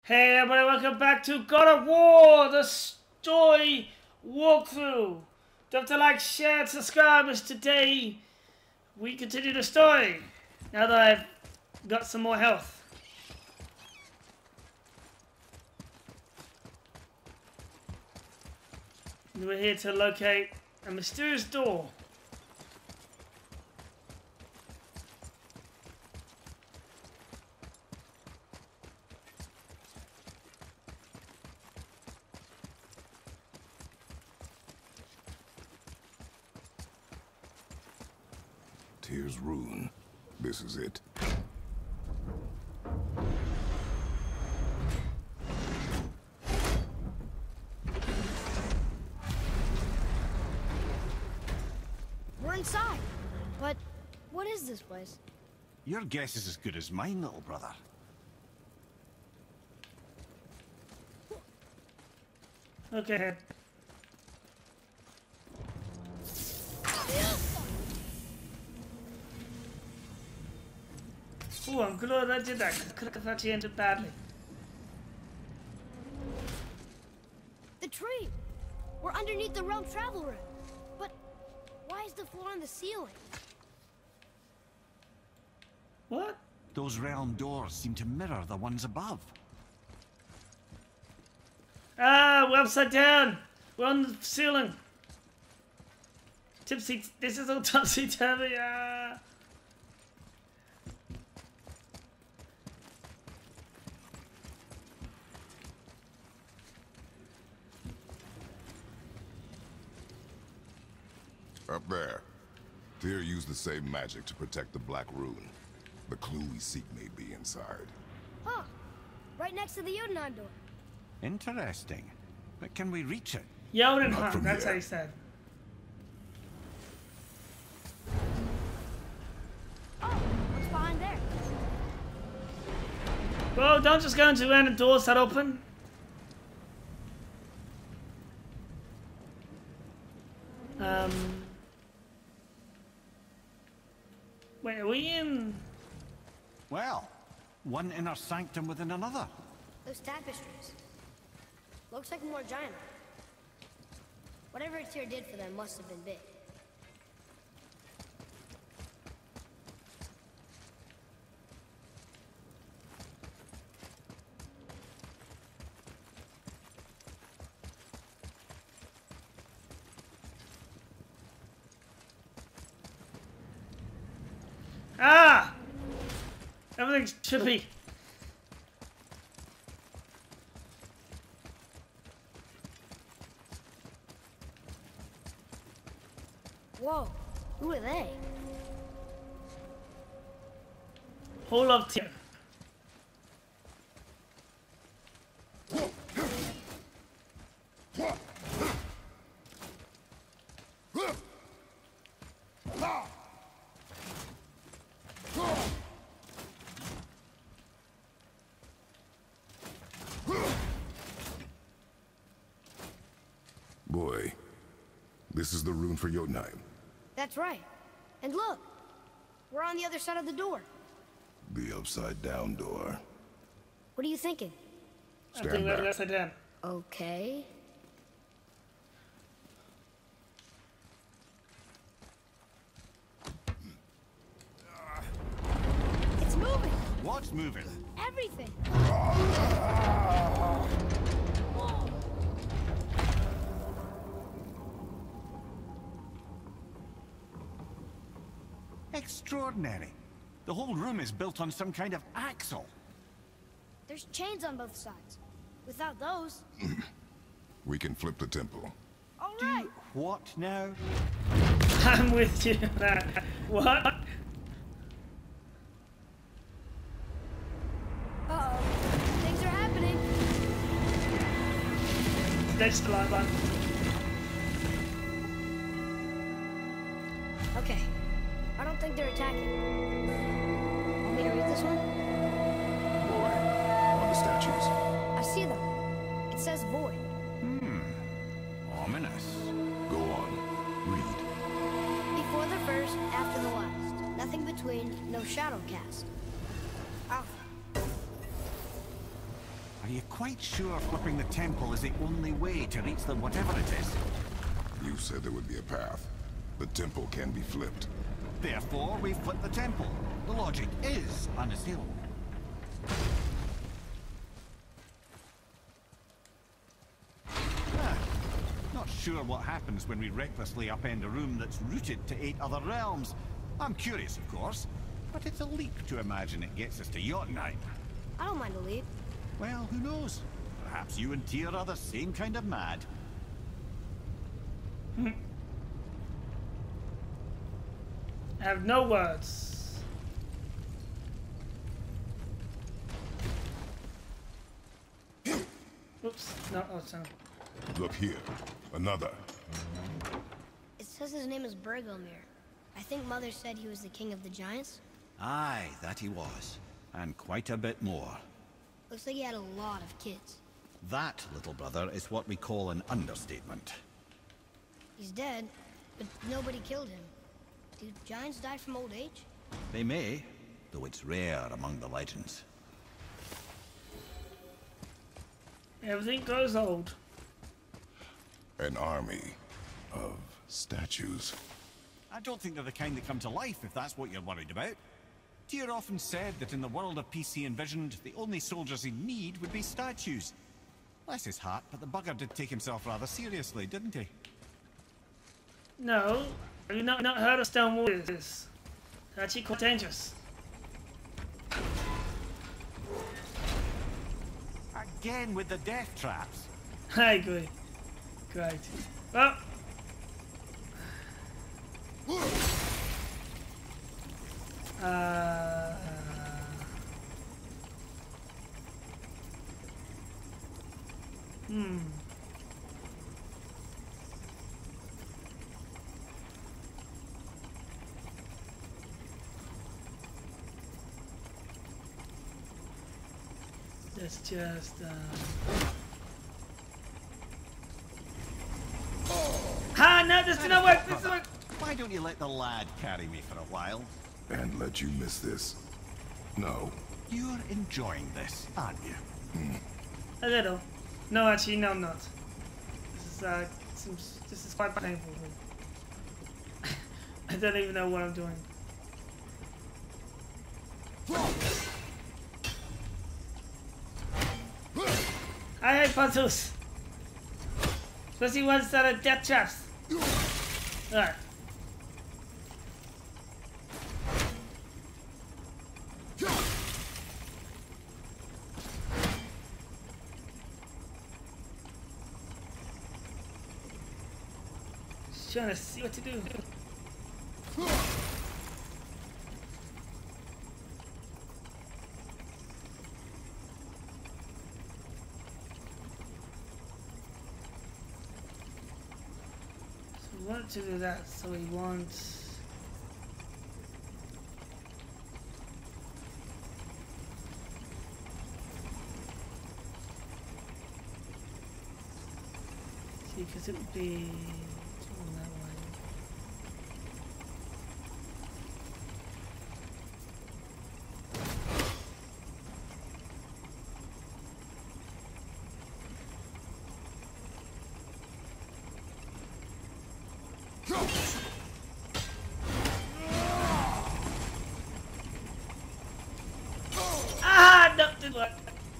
Hey everybody, welcome back to God of War, the story walkthrough. Don't forget to like, share, and subscribe as today we continue the story. Now that I've got some more health. We're here to locate a mysterious door. Tyr's Rune. This is it. We're inside. But what is this place? Your guess is as good as mine, little brother. Okay. Oh, I'm glad I did that. Could have actually ended badly. The tree! We're underneath the realm travel room. But why is the floor on the ceiling? What? Those realm doors seem to mirror the ones above. Ah, we're upside down. We're on the ceiling. Tipsy. This is all topsy-turvy. Ah. Up there. Tyr used the same magic to protect the Black Rune. The clue we seek may be inside. Huh. Right next to the Jotunheim door. Interesting. But can we reach it? Not Jotunheim, from that's here. how he said. Oh, what's behind there? Well, don't just go into random doors that open. Wait, are we in? Well, one inner sanctum within another. Those tapestries. Looks like more giant. Whatever Tyr did for them must have been big. Ah! Everything's trippy. Whoa, who are they? Whole of Tyr. Boy, this is the rune for Jotunheim. That's right. And look, we're on the other side of the door. The upside-down door. What are you thinking? I think Stand we're back. upside down. Okay. It's moving! What's moving? Everything! Extraordinary. The whole room is built on some kind of axle. There's chains on both sides. Without those... We can flip the temple. All right! What now? I'm with you. What? Uh-oh. Things are happening. Next to live on. Okay. I don't think they're attacking. Want me to read this one? Boy, on the statues. I see them. It says void. Ominous. Go on. Read. Before the first, after the last. Nothing between, no shadow cast. Alpha. Are you quite sure flipping the temple is the only way to reach them, whatever it is? You said there would be a path. The temple can be flipped. Therefore, we flip the temple. The logic is unassailable. Not sure what happens when we recklessly upend a room that's rooted to 8 other realms. I'm curious, of course, but it's a leap to imagine it gets us to Jotunheim. I don't mind a leap. Well, who knows? Perhaps you and Tyr are the same kind of mad. I have no words. Oops. No, oh, it's not. Look here. Another. It says his name is Bergelmir. I think Mother said he was the king of the giants. Aye, that he was. And quite a bit more. Looks like he had a lot of kids. That, little brother, is what we call an understatement. He's dead, but nobody killed him. Do giants die from old age? They may, though it's rare among the legends. Everything grows old. An army of statues. I don't think they're the kind that come to life, if that's what you're worried about. Tyr often said that in the world of peace he envisioned, the only soldiers he'd need would be statues. Bless his heart, but the bugger did take himself rather seriously, didn't he? No, have you not heard of stone warriors? It's actually quite dangerous. Again with the death traps. I agree. Great. Well. Let's just no, this didn't work. This didn't work. Why don't you let the lad carry me for a while? And let you miss this. No. You're enjoying this, aren't you? A little. No, actually, no, I'm not. This is quite painful. I don't even know what I'm doing. I hate puzzles, especially ones that are death traps. Alright. Just trying to see what to do. We want to do that, so we want because it would be on that way. Ah, no, didn't work.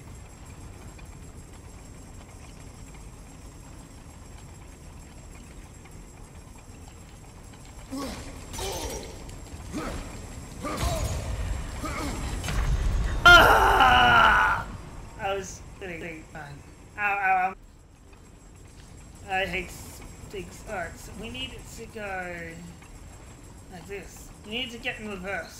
Ah! I was really fine. Ow, ow, ow. I hate things. Alright, so we need it to go like this. We need to get in reverse.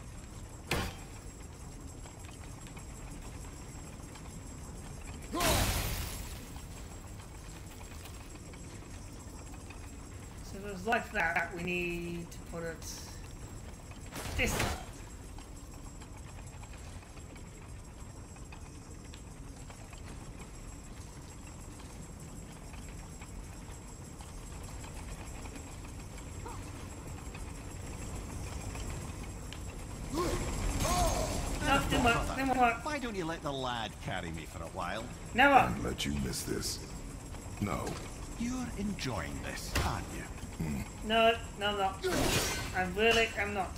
So if it was like that, we need to put it this side. Didn't work. What? Why don't you let the lad carry me for a while? Never. I'd let you miss this. No. You're enjoying this, aren't you? No, no, I'm not. I really am not.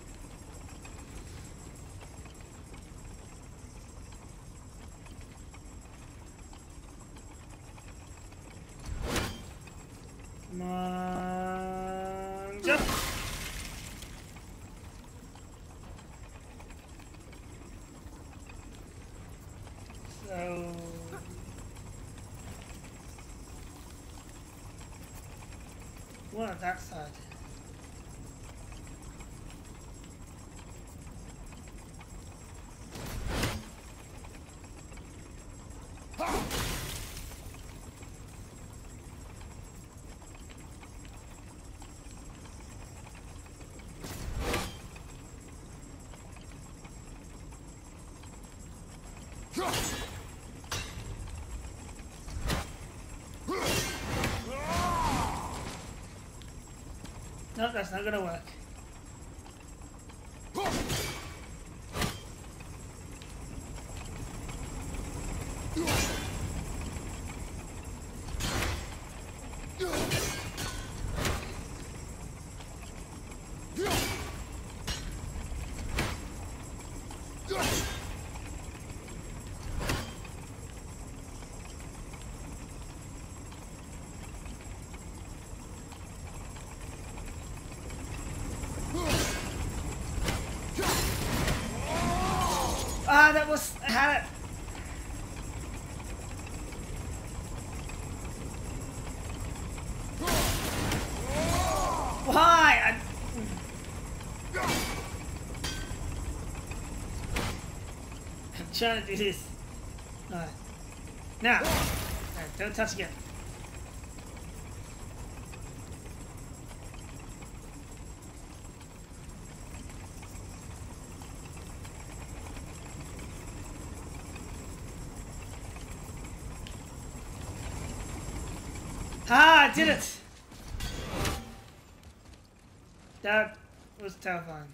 Come on, jump. So... What on that side? No, that's not gonna work. Ah, that was... I had it. Why? I'm trying to do this. Alright. Now. Alright, don't touch again. Ah, I did it! That was terrifying.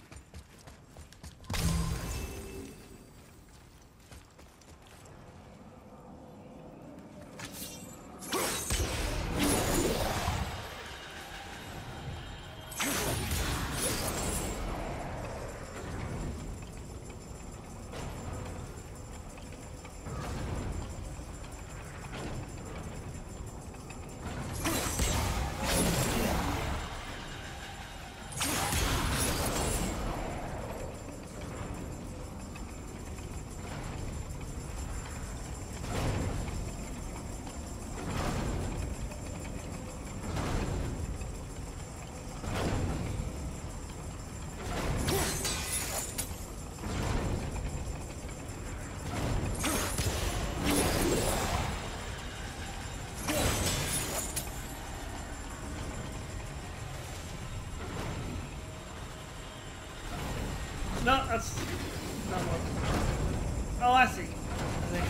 No, that's not what. Oh, I see. I think.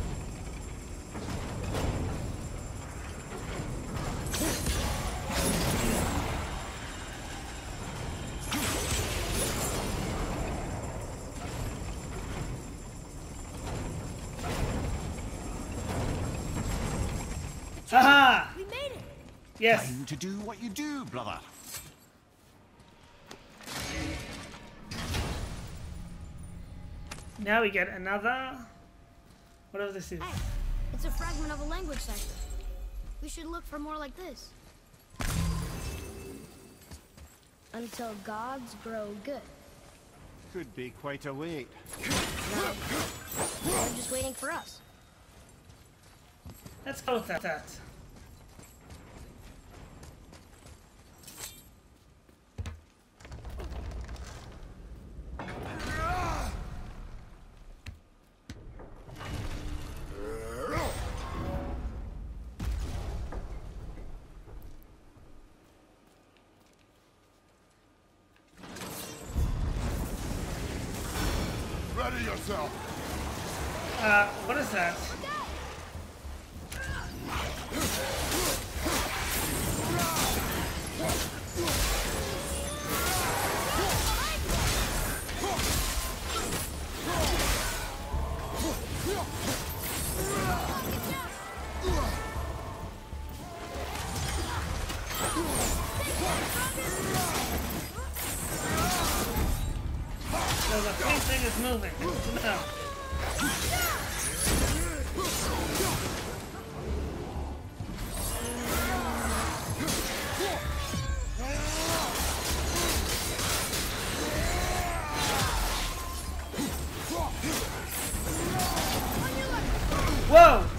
Haha! We made it! Yes. Time to do what you do, brother. Now we get another... Whatever this is. Hey, it's a fragment of a language cipher. We should look for more like this. Until gods grow good. Could be quite a wait. No, they're just waiting for us. Let's go with that. Ready yourself. What is that? thing is moving. No. Whoa!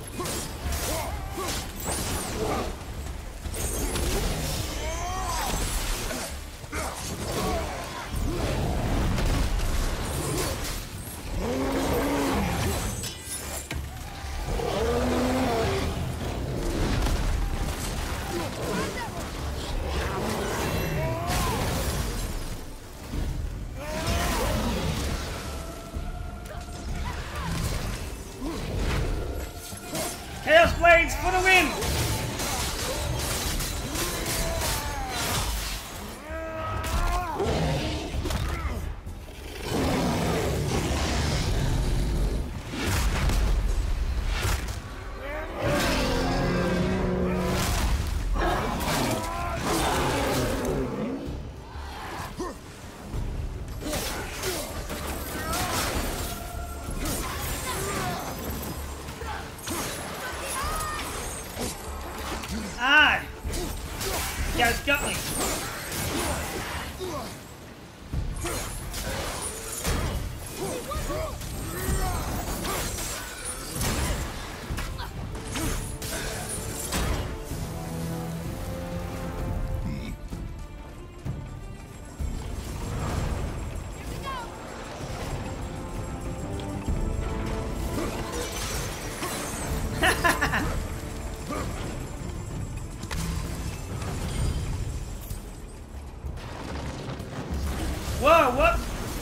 Chaos Blades for the win! Ah! You guys got me. Whoa, what?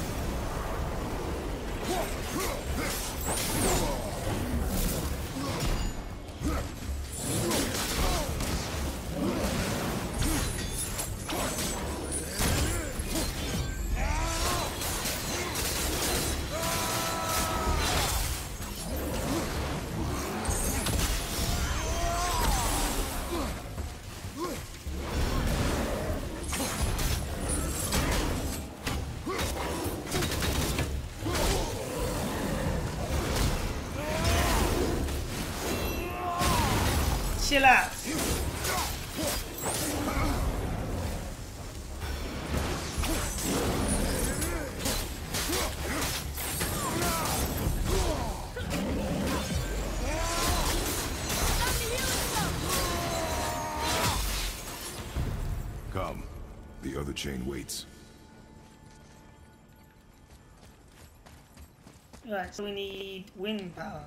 Chill out. Come. The other chain waits. Right, so we need wind power.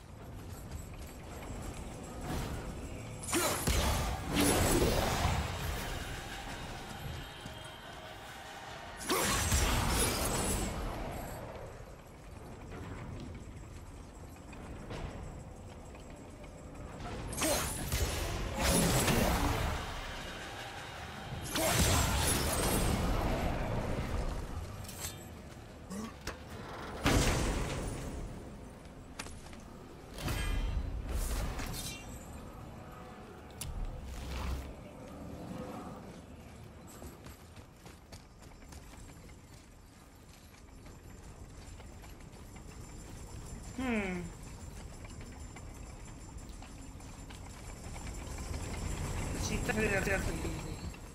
She's definitely easy.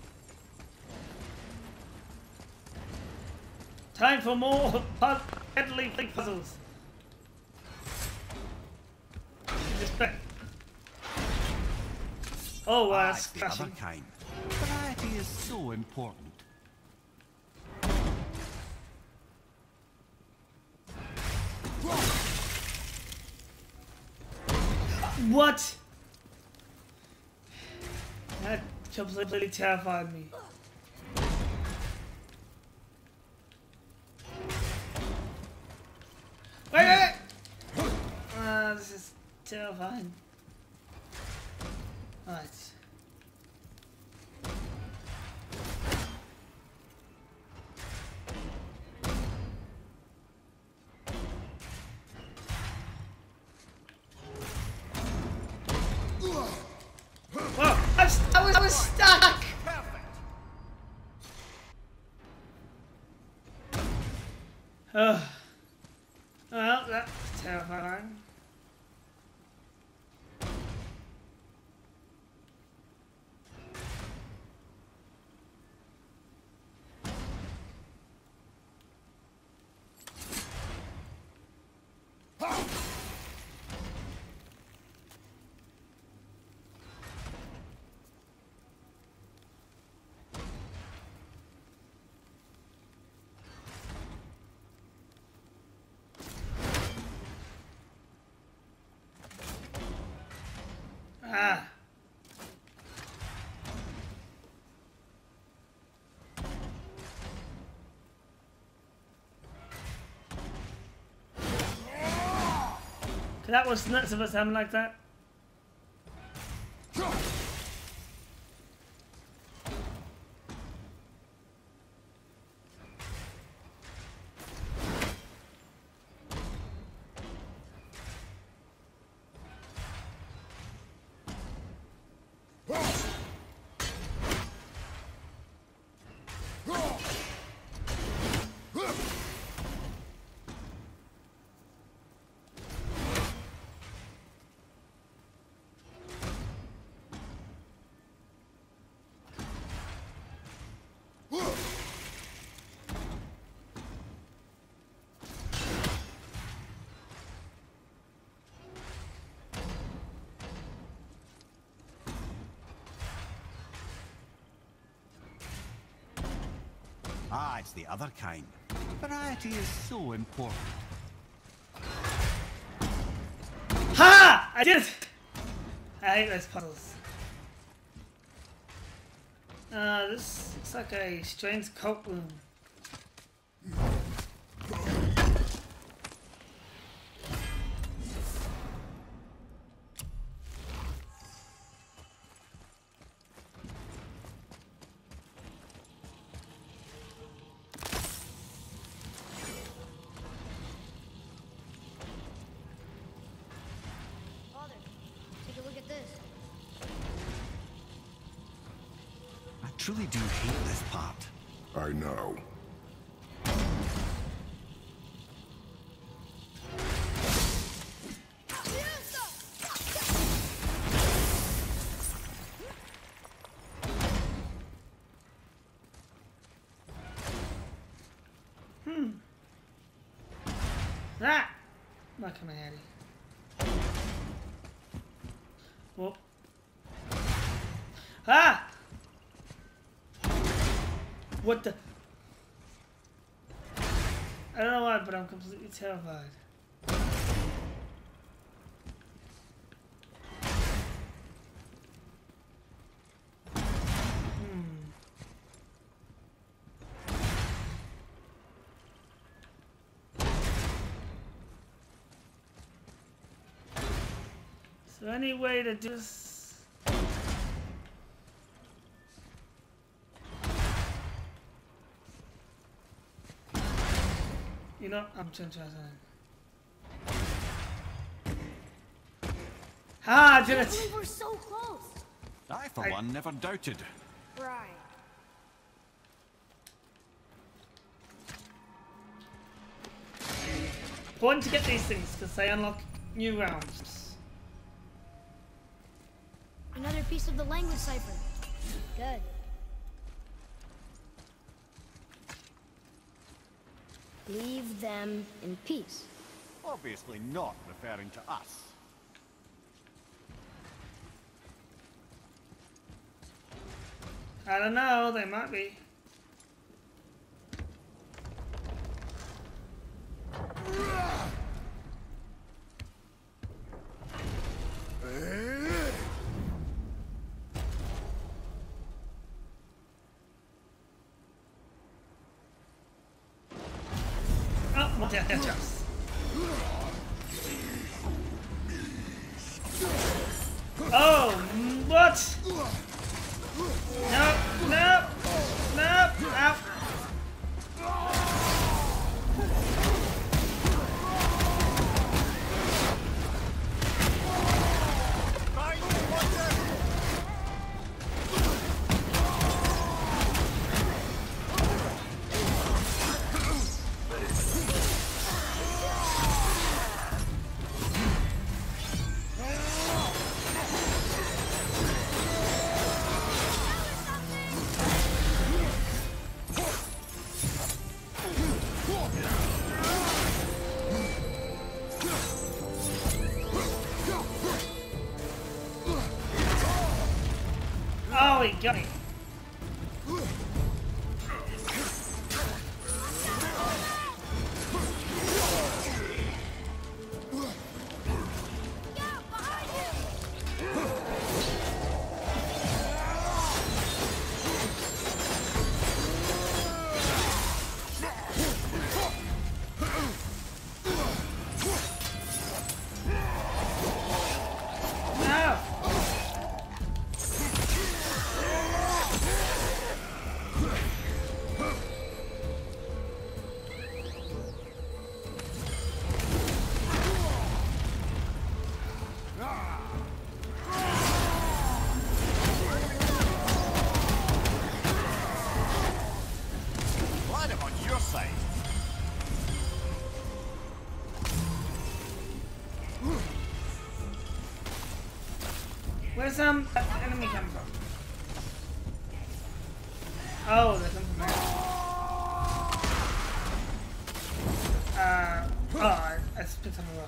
Time for more deadly puzzles. Respect. Oh, It's the other splashing. kind. Variety is so important. What? That completely terrified me. Wait! This is terrifying. Right. Whoa! I was stuck! Ugh. Well, that's terrifying. Ah. That was not supposed to happen like that. Ah, it's the other kind. Variety is so important. Ha! I did it! I hate those puzzles. This looks like a strange cult room. Father, take a look at this. I truly do hate this part. I know. Ah! Not coming handy. Whoop. Ah! What the? I don't know why, but I'm completely terrified. Is there any way to do this? You know, I'm trying to try something. Ah, I did I it! believe we're so close. I, for one, never doubted. Right. Important to get these things because they unlock new rounds. Another piece of the language cipher. Good. Leave them in peace. Obviously not referring to us. I don't know, they might be. Oh, what the hell? Oh, what? No, no, no, ow. he got me. Glad I'm on your side. Where's enemy come from? Oh, they come from there. I spit on a rock.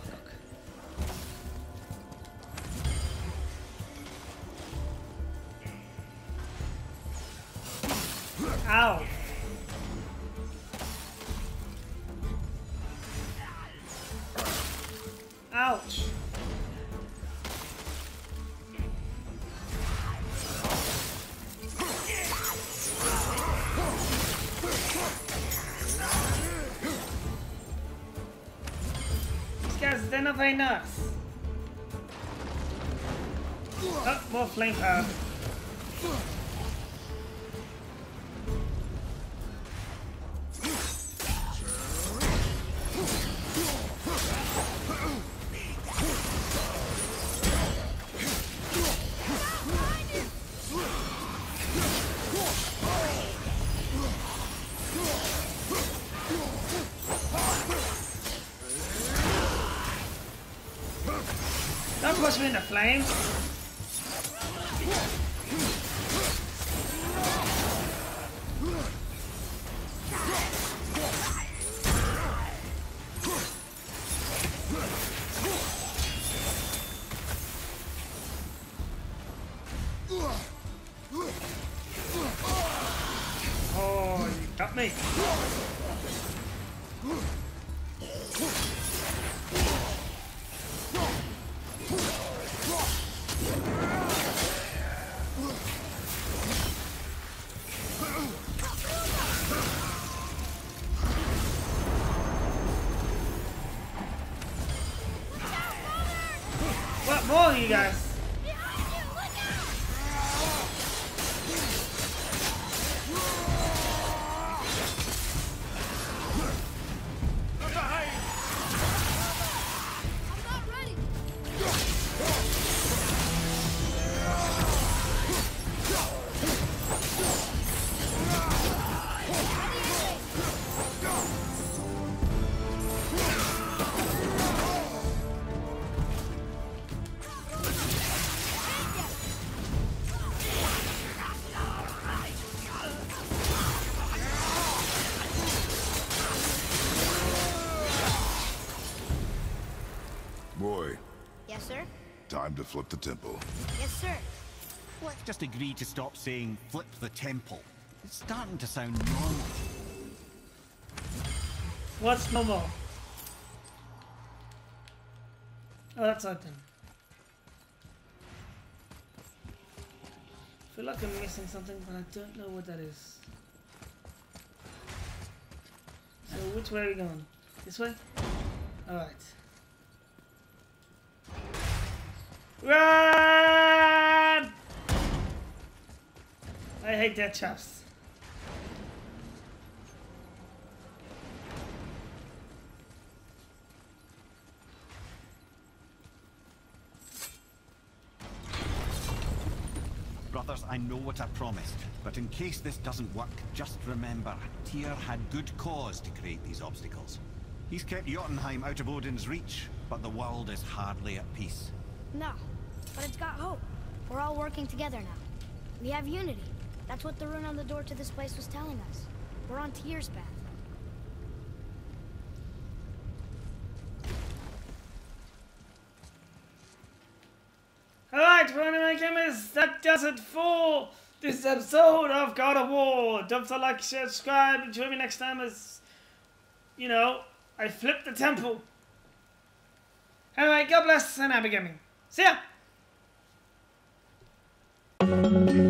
Ow! Ouch! These guys, they're not very nice. Oh, more flame power. Don't push me in the flames. Oh, you got me. What more, you guys? Boy, Yes, sir? time to flip the temple. Yes, sir. Let's just agree to stop saying flip the temple. It's starting to sound normal. What's normal? Oh, that's open. I feel like I'm missing something, but I don't know what that is. So which way are we going? This way? Alright. Run! I hate that chaps. Brothers, I know what I promised, but in case this doesn't work, just remember, Tyr had good cause to create these obstacles. He's kept Jotunheim out of Odin's reach, but the world is hardly at peace. No, but it's got hope. We're all working together now. We have unity. That's what the rune on the door to this place was telling us. We're on Tyr's path. Alright, we're gonna make him as that does it for this episode of God of War. Don't forget to like, share, subscribe, and join me next time as, you know, I flip the temple. Anyway, God bless and happy gaming. See ya!